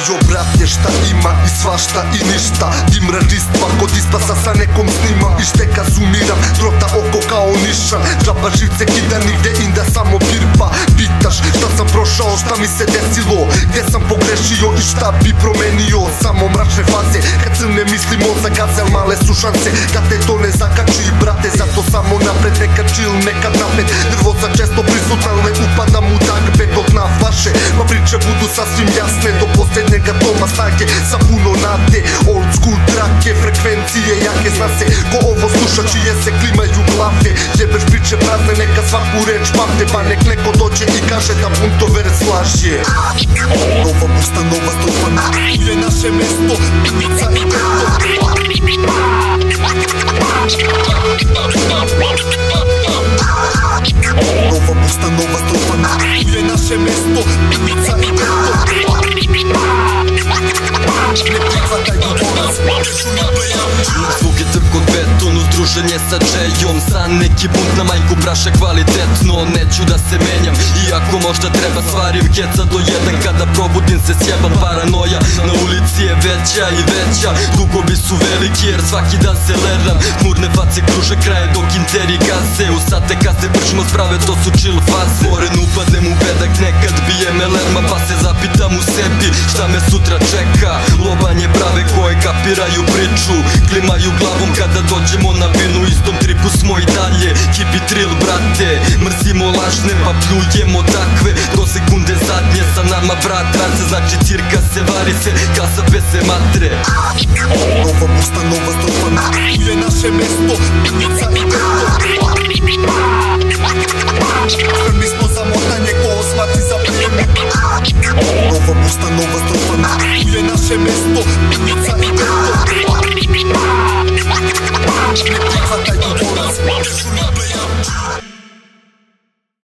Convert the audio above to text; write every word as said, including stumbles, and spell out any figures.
Jo brate šta ima i svašta i ništa. Dim radžistva kod ispasa sa nekom snima. I šteka sumiram, trota oko kao nišan. Džaba živce kida nigde inda samo pirpa. Pitaš šta sam prošao, šta mi se desilo, gde sam pogrešio i šta bi promenio. Samo mračne faze, kad crne misli mozak gazel, male su šanse da te to ne zakači brate. Zato samo napred, neka chill, nekad napred. Nervoza često prisutna, ne upadam u takve do dna vaše. Pa priče budu sasvim jasne do posljednjega toma snage. Sa puno nade, old school trake, frekvencije jake. Zna se ko ovo sluša čije se klimaju glave. Jebeš priče prazne, neka svaku reč pamte. Pa nek neko dođe i kaže da puntover slaže. Nova busta, nova stofana, tu je naše mesto, pizza i beto. Nova busta, nova stofana, tu je naše mesto, pizza i beto. Ne prihvataj do poraz, tešu na plejam. Zvuk je trkot beton, uzdruženje sa džejom. San neki bunt na majku praša kvalitetno. Neću da se menjam, iako možda treba stvarim keca do jedan. Kada probudim se sjeban paranoja. Na ulici je veća i veća, dugovi su veliki jer svaki dan se leram. Tmurne face kruže kraje dok interi gaze. U sate kasne pršimo sprave, to su chill faze. Moren upadnem u bedak, nekad bijem elerma. Pa se zapitam u sebi šta me sutra čeka. Lobanje prave koje kapiraju priču, klimaju glavom kada dođemo na vinu. Istom tripu smo i dalje, keep it real brate. Mrzimo lažne pa pljujemo takve. Do sekunde zadnje sa nama brat trance. Znači cirka se vari se, kasa bez se matre. Nova busta, nova stofana, tu je naše mesto, pizza i beto. Krmi smo zamotanje ko osmati za prijeme. Nova busta, nova stofana, tu je naše mesto, pizza i beto.